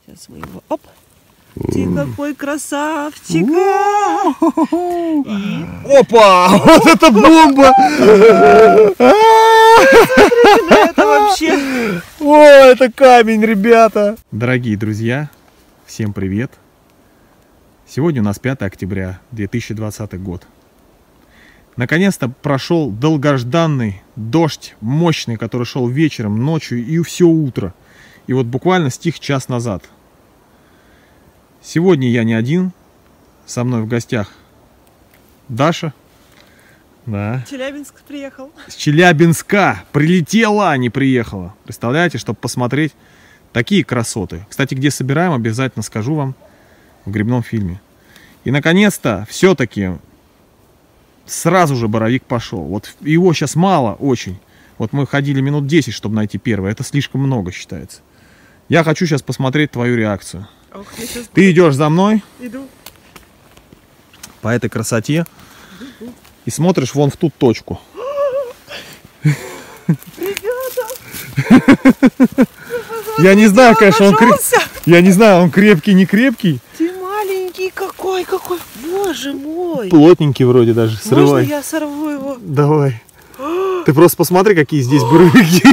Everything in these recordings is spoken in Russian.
Сейчас мы его, оп. Ты какой красавчик! И... Опа! Вот это бомба! Смотрите на это вообще! О, это камень, ребята! Дорогие друзья, всем привет! Сегодня у нас 5 октября 2020 год. Наконец-то прошел долгожданный дождь, мощный, который шел вечером, ночью и все утро. И вот буквально стих час назад. Сегодня я не один, со мной в гостях Даша. Да. Челябинск приехал. С Челябинска прилетела, а не приехала. Представляете, чтобы посмотреть такие красоты. Кстати, где собираем, обязательно скажу вам в грибном фильме. И наконец-то все-таки сразу же боровик пошел. Вот его сейчас мало очень. Вот мы ходили минут 10, чтобы найти первый. Это слишком много считается. Я хочу сейчас посмотреть твою реакцию. Ох, Ты идешь за мной. Иду. По этой красоте. И смотришь вон в ту точку. Ребята! Я не знаю, конечно, я не знаю, он крепкий, не крепкий. Ты маленький какой. Боже мой. Плотненький вроде даже. Срывай. Можно я сорву его? Давай. Ты просто посмотри, какие здесь боровики.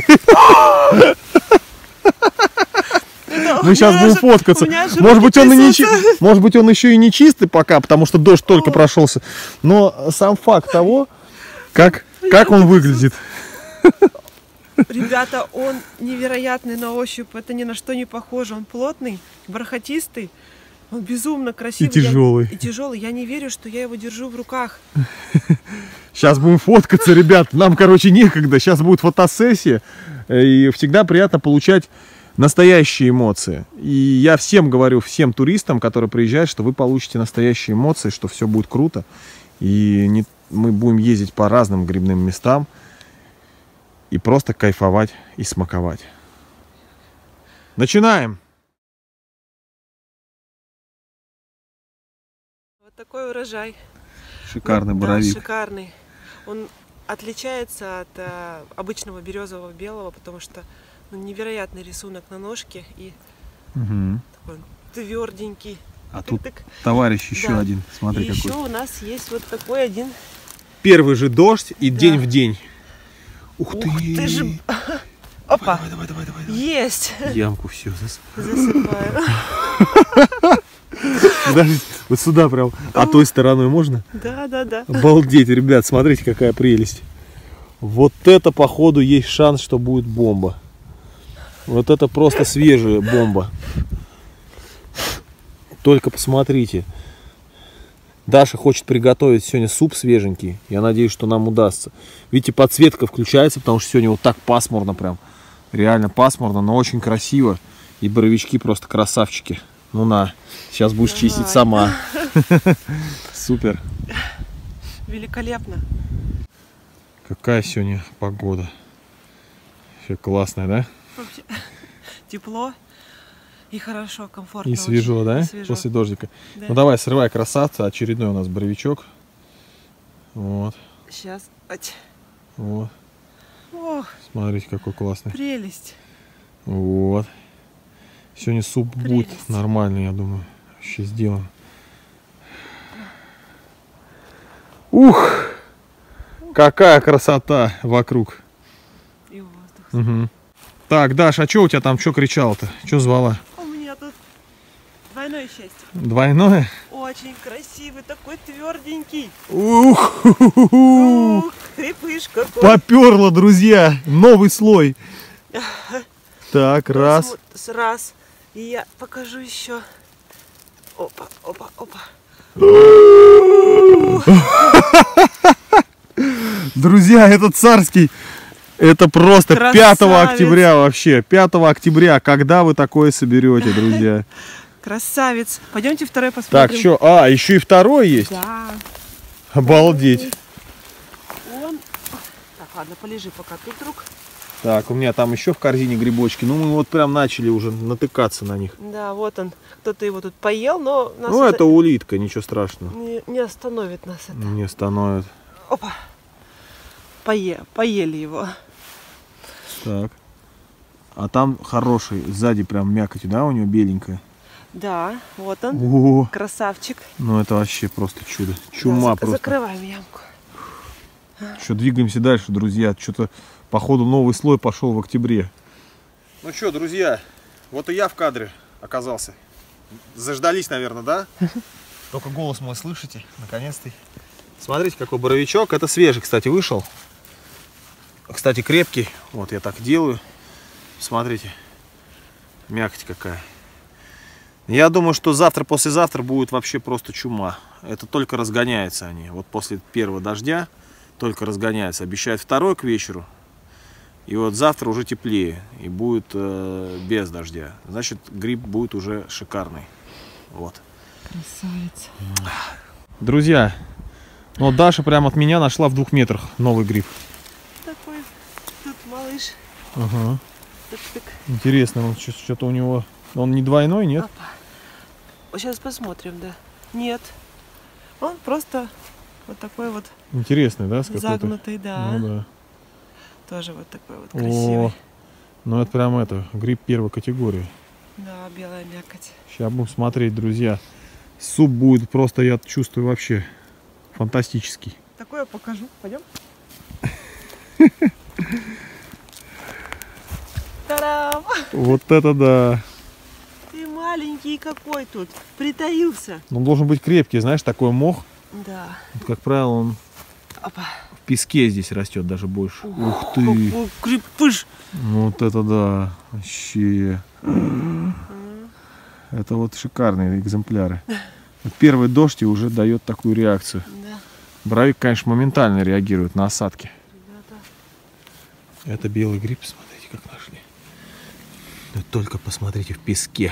Мы сейчас будем фоткаться. Может быть, он еще и не чистый пока, потому что дождь только прошелся. Но сам факт того, как он выглядит. Ребята, он невероятный на ощупь. Это ни на что не похоже. Он плотный, бархатистый. Он безумно красивый. И тяжелый. Я не верю, что я его держу в руках. Сейчас будем фоткаться, ребят. Нам, короче, некогда. Сейчас будет фотосессия. И всегда приятно получать настоящие эмоции. И я всем говорю, всем туристам, которые приезжают, что вы получите настоящие эмоции, что все будет круто. И мы будем ездить по разным грибным местам и просто кайфовать и смаковать. Начинаем! Вот такой урожай. Шикарный боровик. Да, шикарный. Он отличается от обычного березового белого, потому что невероятный рисунок на ножке и такой тверденький. А тут товарищ еще один. Смотри, и какой. Еще у нас есть вот такой один. Первый же дождь и день в день. Ух ты же. Опа. Давай. Есть. Ямку все засыпаю. Даже вот сюда прям. А той стороной можно? Да. Обалдеть, ребят, смотрите, какая прелесть. Вот это, походу, есть шанс, что будет бомба. Вот это просто свежая бомба. Только посмотрите. Даша хочет приготовить сегодня суп свеженький. Я надеюсь, что нам удастся. Видите, подсветка включается, потому что сегодня вот так пасмурно прям. Реально пасмурно, но очень красиво. И боровички просто красавчики. Ну на, сейчас будешь чистить сама. Супер. Великолепно. Какая сегодня погода. Все классная, да? Вообще тепло и хорошо, комфортно. И свежо, да? Свежо. После дождика. Да. Ну давай, срывай, красавца. Очередной у нас боровичок. Вот. Сейчас. Вот. Ох, смотрите, какой классный. прелесть. Вот. Сегодня суп будет нормальный, я думаю. Вообще сделаем. Ух! Какая красота вокруг. И воздух. Угу. Так, Даша, а что у тебя там, что кричала-то? Что звала? У меня тут двойное счастье. Двойное? Очень красивый, такой тверденький. Ух! Ух, крепыш какой. Поперло, друзья! Новый слой. Так, раз. Раз. И я покажу еще. Опа. Друзья, это царский. Это просто красавец. 5 октября вообще. 5 октября. Когда вы такое соберете, друзья? Красавец. Пойдемте второй посмотрим. Так, что? А, еще и второй есть? Да. Обалдеть. Так, ладно, полежи пока тут, друг. Так, у меня там еще в корзине грибочки. Ну, мы вот прям начали уже натыкаться на них. Да, вот он. Кто-то его тут поел, но нас ну, это улитка, ничего страшного. не остановит нас это. Не остановит. Опа. Поели его. Так. А там хороший, сзади прям мякоть, да, у него беленькая? Да, вот он. О, Красавчик. ну это вообще просто чудо. Чума Да, просто. Закрываем ямку. Что, двигаемся дальше, друзья. Что-то, походу, новый слой пошел в октябре. Ну что, друзья, вот и я в кадре оказался. Заждались, наверное, да? Только голос мой слышите, наконец-то. Смотрите, какой боровичок. Это свежий, кстати, вышел. Кстати, крепкий. Вот я так делаю. Смотрите, мякоть какая. Я думаю, что завтра-послезавтра будет вообще просто чума. Это только разгоняются они. Вот после первого дождя только разгоняются. Обещают второй к вечеру. И вот завтра уже теплее. И будет без дождя. Значит, гриб будет уже шикарный. Вот. Красавец. Друзья, вот Даша прямо от меня нашла в 2 метрах новый гриб. Такой тут малыш. Ага. Тык-тык. Интересно, что-то у него... Он не двойной, нет? Опа. Вот сейчас посмотрим, да. Нет. Он просто вот такой вот Интересный, да? С какой-то... загнутый, да. Ну да. Тоже вот такой вот красивый. О, ну это прям гриб первой категории. Да, белая мякоть. Сейчас будем смотреть, друзья. Суп будет просто, я чувствую, вообще фантастический. Такое покажу. Пойдем. Та-дам! Вот это да! Ты маленький какой тут. Притаился. Он должен быть крепкий, знаешь, такой мох. Да. Вот, как правило, он Опа. в песке здесь растет даже больше. Ух ты! Какой крепыш. Вот это да! Вообще! Это вот шикарные экземпляры. Первый дождь и уже дает такую реакцию. Да. Боровик, конечно, моментально реагирует на осадки. Ребята. Это белый гриб, смотрите, как нашли. Но только посмотрите, в песке.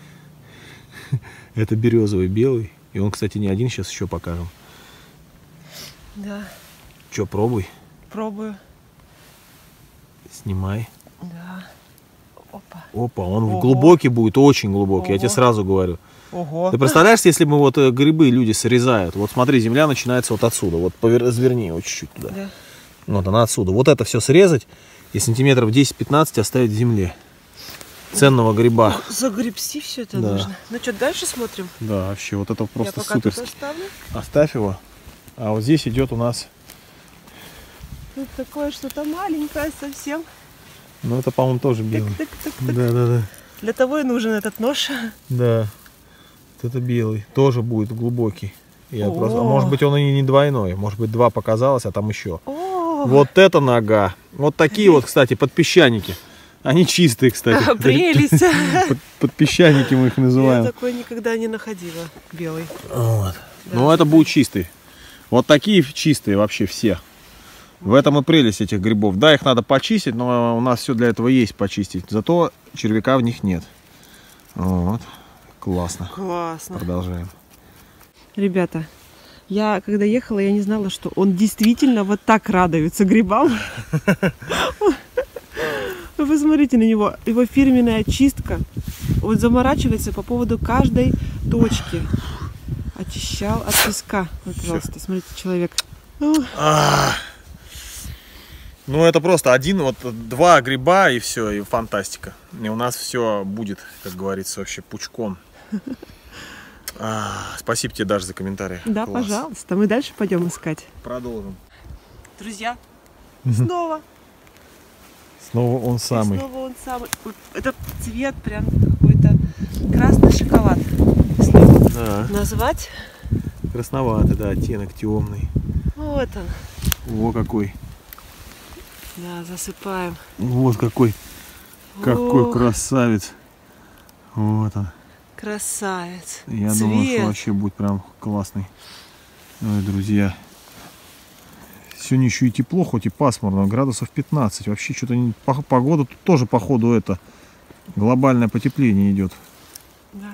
Это березовый белый. И он, кстати, не один, сейчас еще покажем. Да. Че, пробуй. Пробую. Снимай. Да. Опа. Опа, он Ого. глубокий будет, очень глубокий, я тебе Ого. сразу говорю. Ого. Ты представляешь, если мы вот грибы люди срезают, вот смотри, земля начинается вот отсюда, вот разверни его чуть-чуть туда. Да. Вот она отсюда. Вот это все срезать и сантиметров 10-15 оставить в земле. Ценного гриба. Загребсти все это Да. нужно. Ну что, дальше смотрим? Да, вообще, вот это просто Я пока тут суперски. оставлю. Оставь его. А вот здесь идет у нас, Тут такое что-то маленькое совсем. ну это, по-моему, тоже белый. Тык-тык-тык-тык. Да. Для того и нужен этот нож. Да. Вот это белый. Тоже будет глубокий. Я О. просто... А может быть, он и не двойной. Может быть, 2 показалось, а там еще. О, Вот это нога. Вот такие вот, кстати, подпесчаники. Они чистые, кстати. прелесть. Подпесчаники мы их Я называем. такой никогда не находила. Белый. Вот. Да. Ну, это будет чистый. Вот такие чистые вообще все. В этом и прелесть этих грибов. Да, их надо почистить, но у нас все для этого есть почистить. Зато червяка в них нет. Вот. Классно. Классно. Продолжаем. Ребята, я когда ехала, я не знала, что он действительно вот так радуется грибам. Вы посмотрите на него. Его фирменная очистка. Вот заморачивается по поводу каждой точки. Очищал от песка. Вот, пожалуйста, смотрите, человек. Ну, это просто 2 гриба и все, и фантастика. И у нас все будет, как говорится, вообще пучком. Спасибо тебе, Даша, за комментарий. Да, Класс. пожалуйста. Мы дальше пойдем искать. Продолжим. Друзья, снова. Снова он самый. Снова он самый. Вот это цвет прям какой-то красный шоколад. Если его Да. назвать. Красноватый, да, оттенок темный. Вот он. О, какой. Да, засыпаем. Вот какой. Какой Ох, красавец. Вот он. красавец. Я Цвет. думаю, что вообще будет прям классный. Ой, друзья. Сегодня еще и тепло, хоть и пасмурно, градусов 15. Вообще что-то погода тут тоже, походу, это глобальное потепление идет. Да.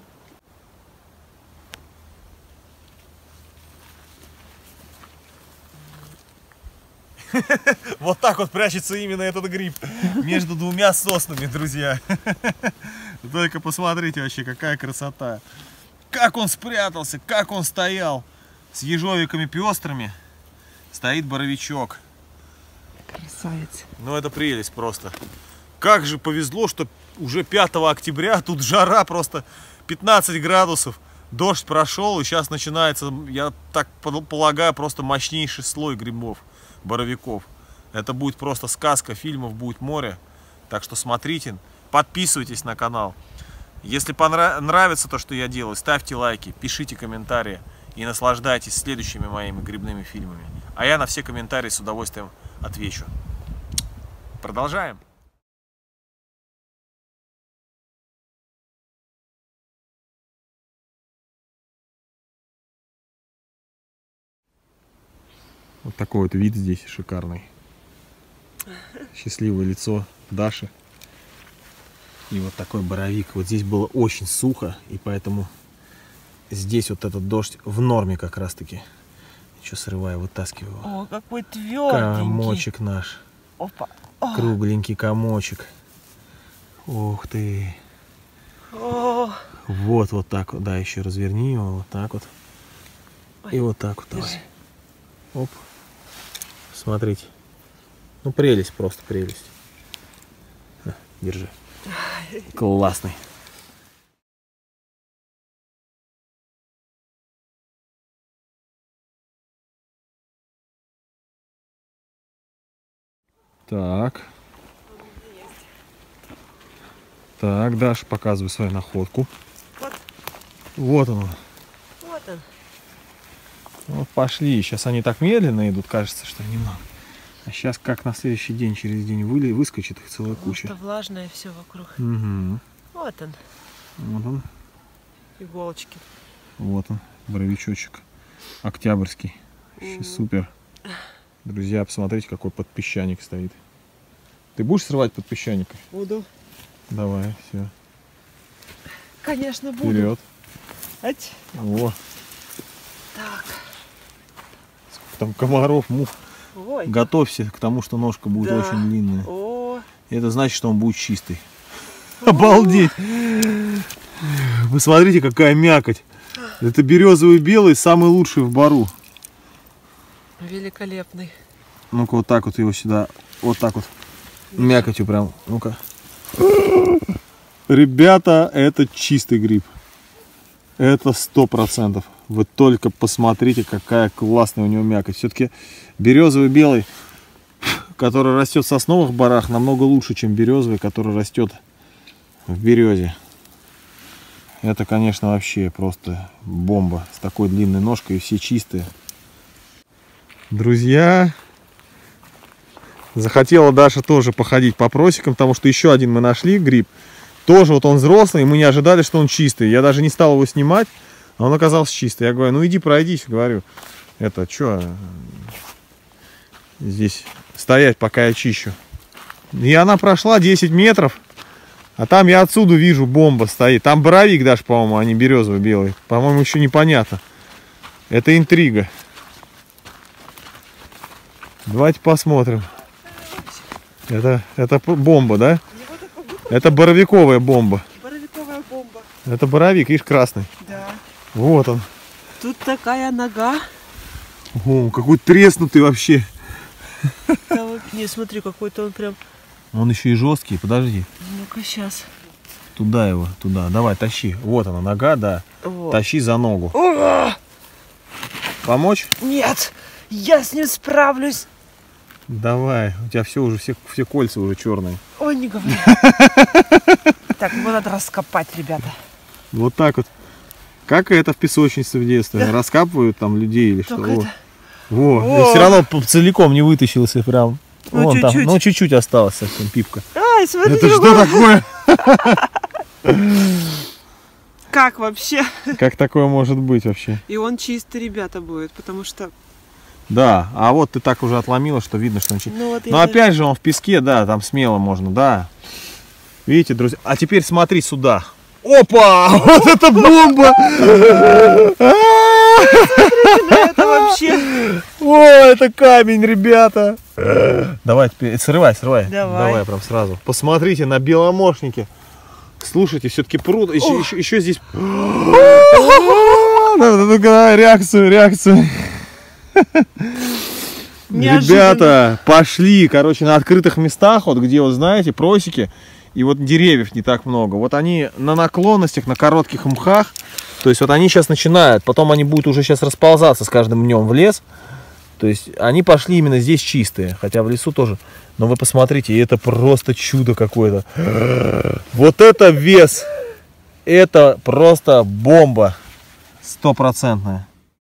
Вот так вот прячется именно этот гриб между 2 соснами, друзья. Только посмотрите вообще, какая красота. Как он спрятался, как он стоял с ежовиками пестрыми. Стоит боровичок. Красавец. Ну это прелесть просто. Как же повезло, что уже 5 октября, тут жара просто 15 градусов. Дождь прошел, и сейчас начинается, я так полагаю, просто мощнейший слой грибов, боровиков. Это будет просто сказка, фильмов будет море. Так что смотрите, подписывайтесь на канал. Если нравится то, что я делаю, ставьте лайки, пишите комментарии и наслаждайтесь следующими моими грибными фильмами. А я на все комментарии с удовольствием отвечу. Продолжаем. Вот такой вот вид здесь шикарный. Счастливое лицо Даши. И вот такой боровик. Вот здесь было очень сухо, и поэтому здесь вот этот дождь в норме как раз таки. Еще срываю, вытаскиваю его. О, какой тверденький. Комочек наш. Опа. Кругленький комочек. Ух ты. О. Вот так вот. Да, еще разверни его. Вот так вот. Ой, и вот так вот. держи. Давай. Оп. Смотрите. Ну, прелесть, просто прелесть. На, держи. Классный. Так. Так, Даша, показывай свою находку. Вот. Вот он. Вот он. Вот пошли. Сейчас они так медленно идут, кажется, что немного. А сейчас как на следующий день, через день выскочит их целая куча. Просто влажное все вокруг. Угу. Вот он. Вот он. Иголочки. Вот он, боровичочек. Октябрьский. Вообще супер. Друзья, посмотрите, какой подпесчаник стоит. Ты будешь срывать подпесчаника? Буду. Давай, все. Конечно, буду. Вперед. Ать. О, Так. там комаров, мух. Ой. Готовься к тому, что ножка будет Да. очень длинная. О. Это значит, что он будет чистый. Обалдеть! Посмотрите, какая мякоть. Это березовый белый, самый лучший в бару. Великолепный. Ну-ка, вот так вот его сюда. Вот так вот. Мякотью прям. Ну-ка. Ребята, это чистый гриб. Это 100%. Вы только посмотрите, какая классная у него мякоть. Все-таки березовый белый, который растет в сосновых барах, намного лучше, чем березовый, который растет в березе. Это, конечно, вообще просто бомба. С такой длинной ножкой, и все чистые. Друзья, захотела Даша тоже походить по просекам, потому что еще один мы нашли гриб. Тоже вот он взрослый, и мы не ожидали, что он чистый. Я даже не стал его снимать, а он оказался чистый. Я говорю, ну иди пройдись, говорю. Это что здесь стоять, пока я чищу. И она прошла 10 метров, а там я отсюда вижу, бомба стоит. Там боровик даже, по-моему, а не березовый белый. По-моему, еще непонятно. Это интрига. Давайте посмотрим. Это бомба, да? Это боровиковая бомба. Боровиковая бомба. Это боровик, видишь, красный. Да. Вот он. Тут такая нога. О, какой треснутый вообще. Да, вот, не, смотри, какой-то он прям. Он еще и жесткий, подожди. Ну-ка, сейчас. Туда его, туда. Давай, тащи. Вот она, нога, да. Вот. Тащи за ногу. О! Помочь? Нет, я с ним справлюсь. Давай, у тебя все уже, все кольца уже черные. Ой, не говори. Так, его надо раскопать, ребята. Вот так вот. Как это в песочнице в детстве? Да. Раскапывают там людей или Только что? это... Во. О! Я все равно целиком не вытащился прям. Ну, Вон чуть-чуть. там, ну чуть-чуть осталось совсем пипка. Ай, смотри, Это что такое? как вообще? Как такое может быть вообще? И он чистый, ребята, будет, потому что... Да, а вот ты так уже отломила, что видно, что он чистый. Ну, вот Но опять же он в песке, да, там смело можно, да. Видите, друзья? А теперь смотри сюда. Опа! Вот это бомба! это вообще... О, это камень, ребята! Давай теперь, срывай. Давай. Давай прям сразу. Посмотрите на беломошнике. Слушайте, все-таки пруд. Еще здесь... Ну-ка, реакцию. Ребята, пошли, короче, на открытых местах, вот где, вот знаете, просеки, и вот деревьев не так много. Вот они на наклонностях, на коротких мхах, то есть вот они сейчас начинают, потом они будут уже сейчас расползаться с каждым днем в лес. То есть они пошли именно здесь чистые, хотя в лесу тоже. Но вы посмотрите, это просто чудо какое-то. Вот это вес, это просто бомба стопроцентная.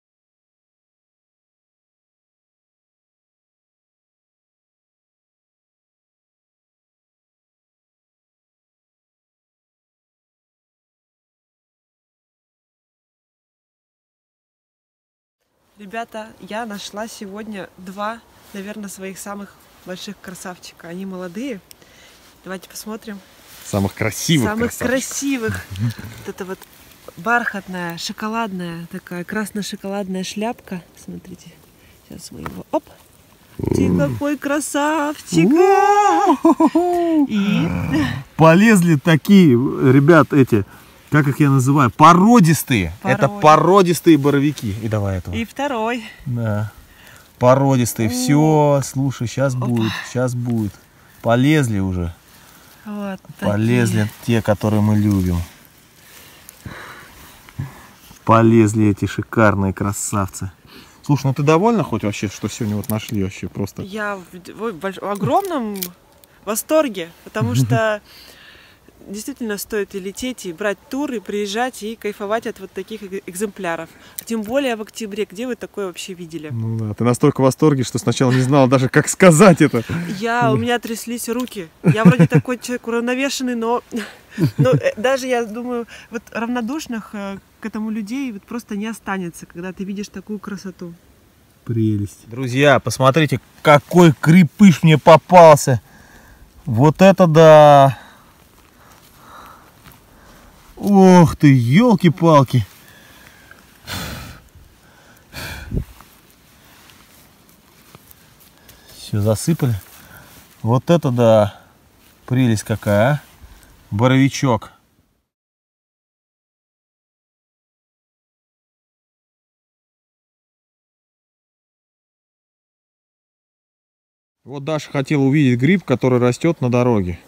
Ребята, я нашла сегодня два, наверное, своих самых больших красавчика. Они молодые. Давайте посмотрим. Самых красивых. Самых красивых. Вот это вот бархатная, шоколадная, такая красно-шоколадная шляпка. Смотрите. Сейчас мы его... Оп! Ты какой красавчик! И... Полезли такие, ребят, эти... Как их я называю? Породистые. Это породистые боровики. И давай этого. И второй. Да. Породистые. Все, слушай, сейчас будет. Сейчас будет. Полезли уже. Вот полезли те, которые мы любим. Полезли эти шикарные красавцы. Слушай, ну ты довольна хоть вообще, что сегодня вот нашли вообще просто? Я в огромном восторге, потому что действительно стоит и лететь, и брать тур, и приезжать, и кайфовать от вот таких экземпляров. Тем более в октябре. Где вы такое вообще видели? Ну да, ты настолько в восторге, что сначала не знала даже, как сказать это. У меня тряслись руки. Я вроде такой человек уравновешенный, но даже, я думаю, вот равнодушных к этому людей вот просто не останется, когда ты видишь такую красоту. Прелесть. Друзья, посмотрите, какой крепыш мне попался. Вот это да! Ох ты, елки-палки! Все засыпали. Вот это да! Прелесть какая, а! Боровичок. Вот Даша хотела увидеть гриб, который растет на дороге.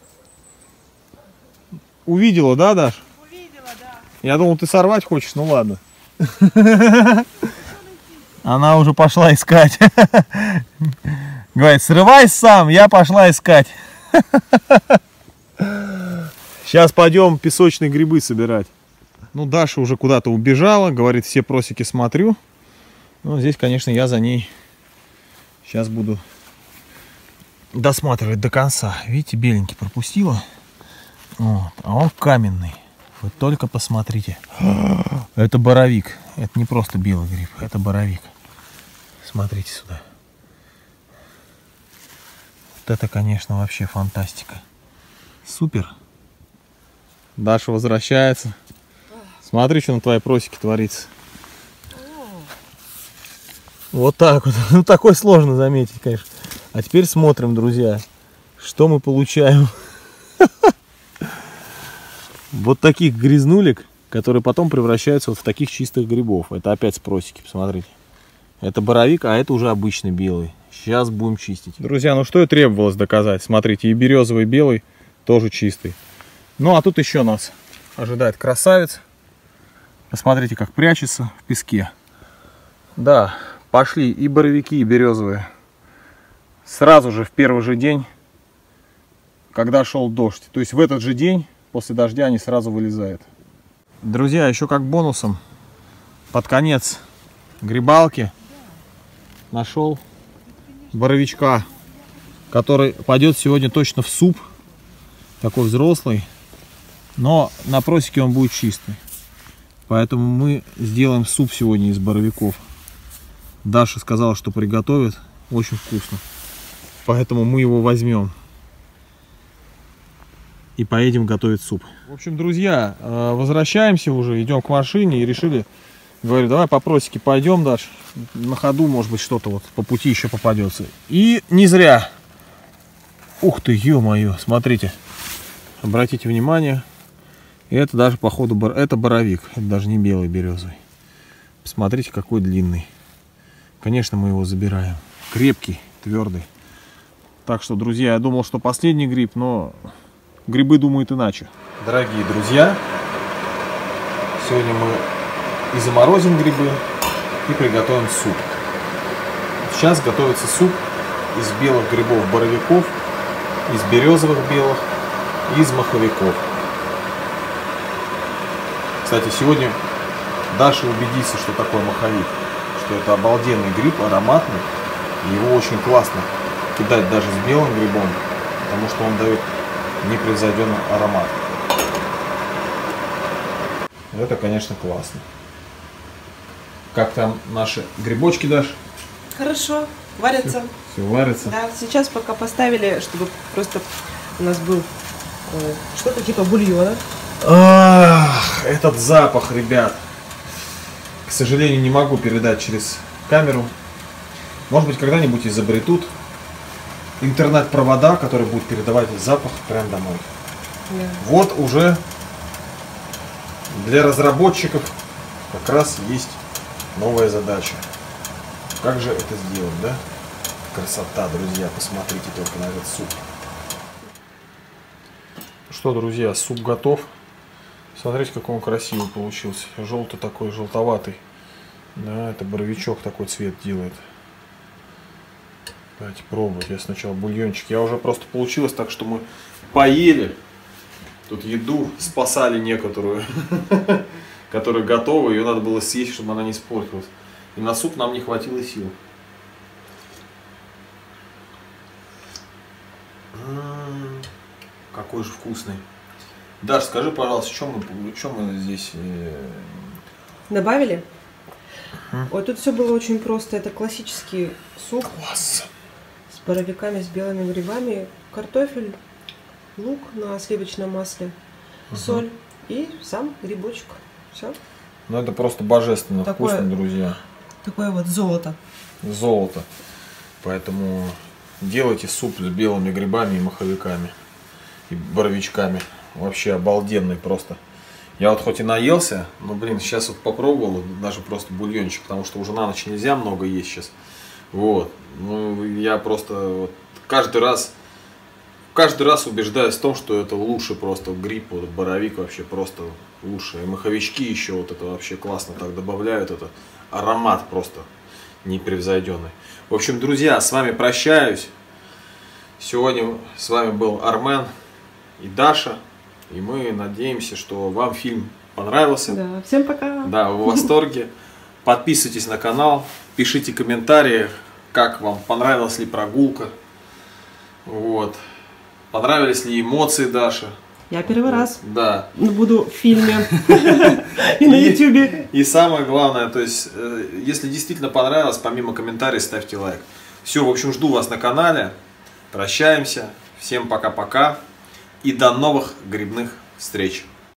Увидела, да, Даш? Увидела, да. Я думал, ты сорвать хочешь, ну ладно. Она уже пошла искать. Говорит, срывай сам, я пошла искать. Сейчас пойдем песочные грибы собирать. Ну, Даша уже куда-то убежала, говорит, все просеки смотрю. Ну, здесь, конечно, я за ней сейчас буду досматривать до конца. Видите, беленький пропустила. Вот. А он каменный. Вы только посмотрите. Это боровик. Это не просто белый гриб, это боровик. Смотрите сюда. Вот это, конечно, вообще фантастика. Супер. Даша возвращается. Смотри, что на твоей просеке творится. Вот так вот. Ну, такой сложно заметить, конечно. А теперь смотрим, друзья, что мы получаем. Вот таких грязнулек, которые потом превращаются вот в таких чистых грибов. Это опять с просеки, посмотрите. Это боровик, а это уже обычный белый. Сейчас будем чистить. Друзья, ну что и требовалось доказать. Смотрите, и березовый белый тоже чистый. Ну а тут еще нас ожидает красавец. Посмотрите, как прячется в песке. Да, пошли и боровики, и березовые. Сразу же в первый же день, когда шел дождь. То есть в этот же день, после дождя, они сразу вылезают. Друзья, еще как бонусом, под конец грибалки нашел боровичка, который пойдет сегодня точно в суп. Такой взрослый. Но на просеке он будет чистый. Поэтому мы сделаем суп сегодня из боровиков. Даша сказала, что приготовит. Очень вкусно. Поэтому мы его возьмем. И поедем готовить суп. В общем, друзья, возвращаемся уже. Идем к машине и решили... Говорю, давай по просеке пойдем, Даш. На ходу, может быть, что-то вот по пути еще попадется. И не зря. Ух ты, ё-моё, смотрите. Обратите внимание. Это даже, походу, это боровик. Это даже не белый березовый. Посмотрите, какой длинный. Конечно, мы его забираем. Крепкий. твердый. Так что, друзья, я думал, что последний гриб, но грибы думают иначе. Дорогие друзья, сегодня мы и заморозим грибы, и приготовим суп. Сейчас готовится суп из белых грибов-боровиков, из березовых белых и из маховиков. Кстати, сегодня Даша убедится, что такое маховик, что это обалденный гриб, ароматный, и его очень классно кидать даже с белым грибом, потому что он дает непревзойденный аромат. Это, конечно, классно. Как там наши грибочки, Даш? Хорошо, варятся. Все варится. Да, сейчас пока поставили, чтобы просто у нас был что-то типа бульона. Ах, этот запах, ребят. К сожалению, не могу передать через камеру. Может быть, когда-нибудь изобретут интернет-провода, которые будут передавать запах прямо домой. Да. Вот уже для разработчиков как раз есть новая задача. Как же это сделать, да? Красота, друзья, посмотрите только на этот суп. Что, друзья, суп готов. Смотрите, какой он красивый получился. Желтый такой, желтоватый. Да, это боровичок такой цвет делает. Давайте пробовать. Я сначала бульончик. Я уже просто получилось так, что мы поели. Тут еду спасали некоторую, которая готова. Ее надо было съесть, чтобы она не испортилась. И на суп нам не хватило сил. Какой же вкусный. Даш, скажи, пожалуйста, что мы здесь Добавили? Ой, тут все было очень просто. Это классический суп. Класс. С боровиками, с белыми грибами, картофель, лук на сливочном масле, соль и сам грибочек. Все. Ну это просто божественно Такое, вкусно, друзья. Такое вот золото. Золото. Поэтому делайте суп с белыми грибами и маховиками. И боровичками. Вообще обалденный просто. Я вот хоть и наелся, но, блин, сейчас вот попробовал даже просто бульончик, потому что уже на ночь нельзя много есть сейчас. Вот. Ну, я просто вот каждый раз убеждаюсь в том, что это лучше просто гриб, вот боровик вообще просто лучше. И маховички еще вот это вообще классно так добавляют, это аромат просто непревзойденный. В общем, друзья, с вами прощаюсь. Сегодня с вами был Армен и Даша. И мы надеемся, что вам фильм понравился. Да, всем пока. Да, вы в восторге. Подписывайтесь на канал, пишите комментарии, как вам, понравилась ли прогулка. Вот. Понравились ли эмоции Даши. Я первый раз Да. буду в фильме и на ютубе. И самое главное, то есть, если действительно понравилось, помимо комментариев, ставьте лайк. Все, в общем, жду вас на канале. Прощаемся. Всем пока-пока. И до новых грибных встреч.